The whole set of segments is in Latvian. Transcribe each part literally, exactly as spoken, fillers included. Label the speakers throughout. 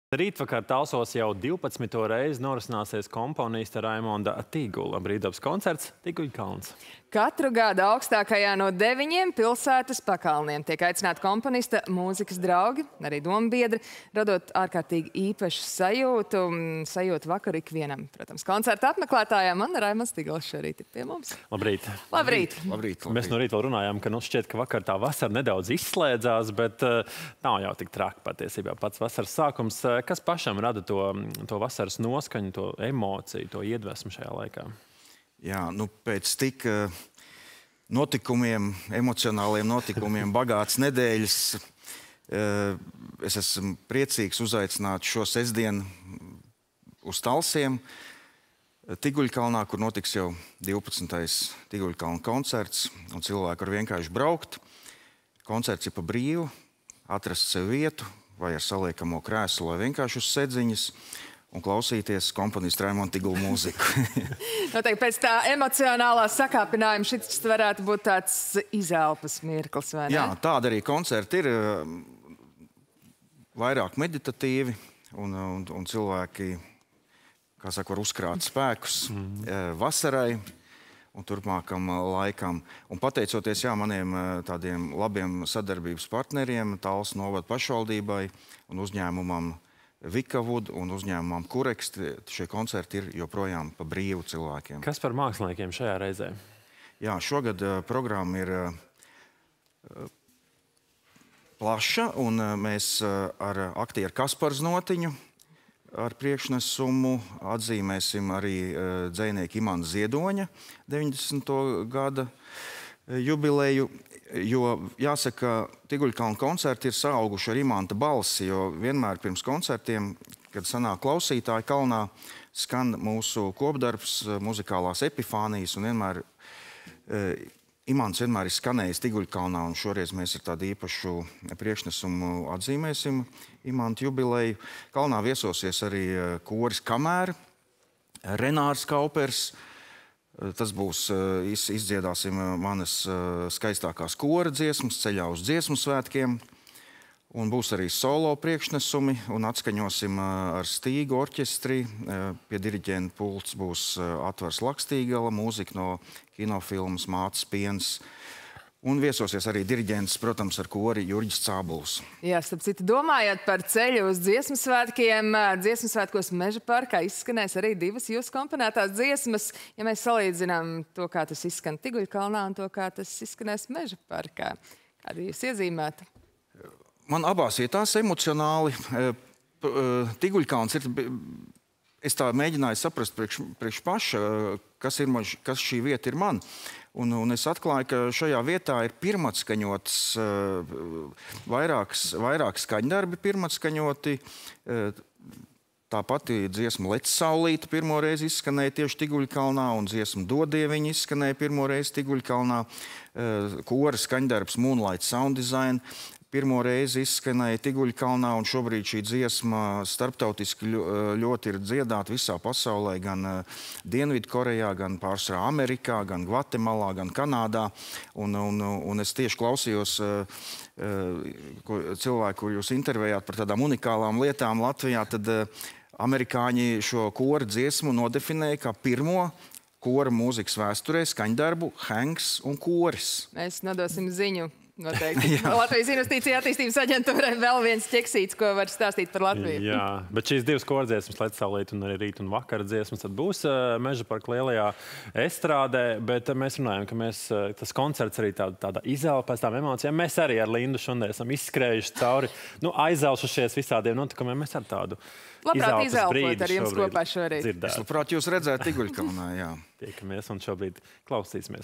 Speaker 1: Rītvakar Talsos jau divpadsmito reizi norisināsies komponista Raimonda Tīgula brīvdabas koncerts Tiguļkalns.
Speaker 2: Katru gadu augstākajā no deviņiem pilsētas pakalniem tiek aicināti komponista, mūzikas draugi, arī dombiedri, radot ārkārtīgi īpašu sajūtu, sajūtu vakaru ikvienam. Protams, koncerta apmeklētājām Anna Raimonds Tīguls šorīt ir pie mums.
Speaker 1: Labrīt.
Speaker 2: Labrīt.
Speaker 3: Labrīt, labrīt.
Speaker 1: Mēs no rīta vēl runājām, ka nu šķiet, ka vakar tā vasara nedaudz izslēdzās, bet uh, nav jau tik traki patiesībā pats vasaras sākums. Kas pašam rada to, to vasaras noskaņu, to emociju, to iedvesmu šajā laikā?
Speaker 3: Jā, nu pēc tik uh, notikumiem, emocionāliem notikumiem bagāts nedēļas, uh, es esmu priecīgs uzaicināt šo sestdienu uz Talsiem, Tiguļkalnā, kur notiks jau divpadsmitais Tiguļkalna koncerts, un cilvēki var vienkārši braukt. Koncerts ir pa brīvu, atrast sev vietu, vai ar saliekamo krēslu, vai vienkārši uz sedziņas, un klausīties komponista Raimonda Tīgula mūziku.
Speaker 2: Noteikti pēc tā emocionālā sakāpinājuma šis varētu būt tāds izelpas mirklis, vai ne?
Speaker 3: Jā, tāda arī koncerti ir vairāk meditatīvi, un, un, un cilvēki, kā saka, var uzkrāt spēkus mm. vasarai un turpmākam laikam. Un pateicoties jā, maniem tādiem labiem sadarbības partneriem, Talsu novada pašvaldībai un uzņēmumam Vikavud un uzņēmumam Kureks, šie koncerti ir joprojām pa brīvu cilvēkiem.
Speaker 1: Kas par māksliniekiem šajā reizē?
Speaker 3: Jā, šogad uh, programma ir uh, plaša, un uh, mēs uh, ar aktieru Kasparu Znotiņu ar priekšnesumu atzīmēsim arī uh, dzejnieku Imanta Ziedoņa deviņdesmito gada uh, jubileju. Jo, jāsaka, Tiguļkalna koncerti ir saauguši ar Imanta balsi, jo vienmēr pirms koncertiem, kad sanāk klausītāji kalnā, skan mūsu kopdarbs, muzikālās epifānijas, un vienmēr e, Imants vienmēr ir skanējis Tiguļkalnā, un šoreiz mēs ar tādu īpašu priekšnesumu atzīmēsim Imanta jubileju. Kalnā viesosies arī koris Kamēr, Renārs Kaupers. Tas būs, izdziedāsim manas skaistākās kora dziesmas ceļā uz dziesmu svētkiem, un būs arī solo priekšnesumi, un atskaņosim ar Stīgu orķestri. Pie diriģenta pults būs Atvars Lakstīgala, mūzika no kinofilmas Mātes piens. Un viesosies arī diriģents, protams, ar kori Jurģis Cābuls.
Speaker 2: Jā, starp citu, domājot par ceļu uz dziesmu svētkiem, dziesmu svētkos Meža parkā izskanēs arī divas jūsu komponētās dziesmas. Ja mēs salīdzinām to, kā tas izskan Tiguļkalnā un to, kā tas izskanēs Meža parkā, kādu jūs iezīmētu?
Speaker 3: Man abās vietās emocionāli. Tiguļkalns ir... Es tā mēģināju saprast priekš, priekš paša, kas, ir, kas šī vieta ir man. Un, un es atklāju, ka šajā vietā ir pirmatskaņots, vairākas, vairākas skaņdarbi pirmatskaņoti. Tā pati dziesma Lec saulīte pirmo reizi izskanēja tieši Tiguļkalnā, un dziesma Dodieviņa izskanēja pirmo reizi Tiguļkalnā. Kora skaņdarbs Moonlight Sound Design pirmo reizi izskanēja Tiguļkalnā, un šobrīd šī dziesma starptautiski ļoti ir dziedāta visā pasaulē, gan Dienvidkorejā, gan pārsvarā Amerikā, gan Gvatemalā, gan Kanādā. Un, un, un es tieši klausījos cilvēku, kur jūs intervējāt par tādām unikālām lietām Latvijā, tad amerikāņi šo kora dziesmu nodefinēja kā pirmo kora mūzikas vēsturē skaņdarbu Hanks un koris.
Speaker 2: Mēs nodosim ziņu. Noteikti. Latvijas Investīcija attīstības aģentūrai vēl viens ķeksīts, ko var stāstīt par Latviju.
Speaker 1: Jā, bet šīs divas kordziesmas, Lec saulīte un arī rīt un vakara dziesmas, tad būs uh, Meža parka lielajā estrādē, bet uh, mēs runājam, ka mēs, uh, tas koncerts arī tāda, tāda izelpa pēc tām emocijām. Mēs arī ar Lindu šodien esam izskrējuši cauri, nu, aizelšušies visādiem notikumiem. Mēs ar tādu
Speaker 2: labprāt
Speaker 1: izelpas brīdi
Speaker 2: ar jums kopā šorīt.
Speaker 1: dzirdēt.
Speaker 3: Es labprāt jūs redzētu Tiguļkalnā, jā.
Speaker 1: Tiekamies un šobrīd klausīsimies.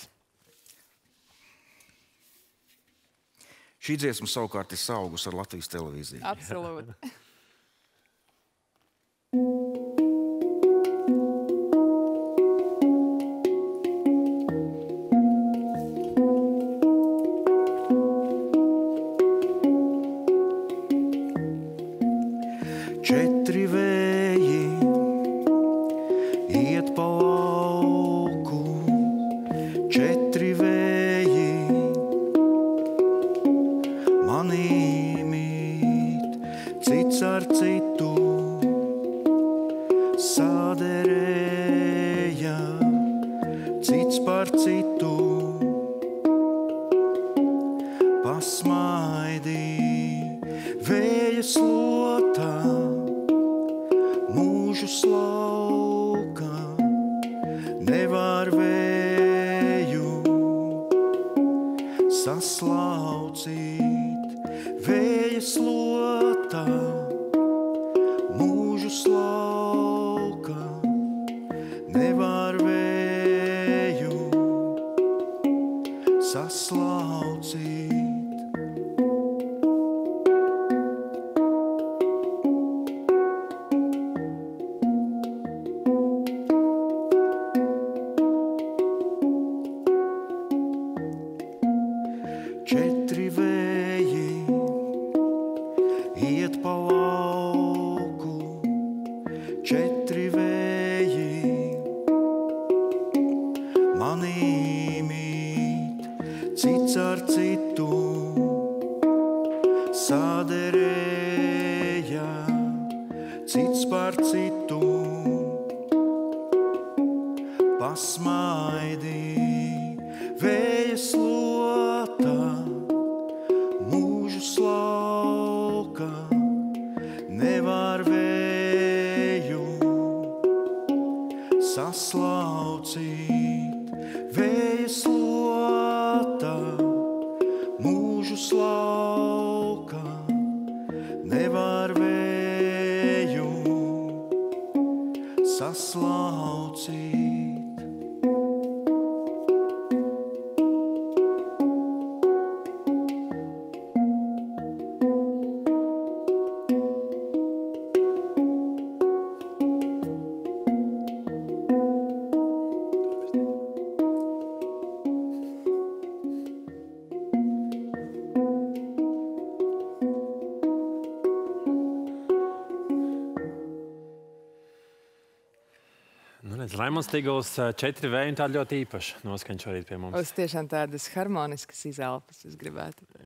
Speaker 3: Šī dziesma savukārt ir saugus ar Latvijas televīziju.
Speaker 2: Absolūti.
Speaker 3: Četri vēji iet pa lauku, četri vēji manī mīt, cits ar citu citu, pasmaidī vēja slotā, mūžu slauka, nevar vēju saslaucīt. Vēja slotā, mūžu slauka, nevar vēju saslaucīt. Četri vēji iet pa lauku, četri vēji manī mīt, cits ar citu saderēja, cits par citu pasmaidī. Vēja slotā, mūžu slauka, nevar vēju saslaucīt. Vēja slotā, mūžu slauka, nevar vēju saslaucīt.
Speaker 1: Nu, redz, Raimonds Tigls, četri vēji un tāda ļoti īpaša noskaņa šorīt pie mums.
Speaker 2: Uz tiešām tādas harmoniskas izelpas es gribētu.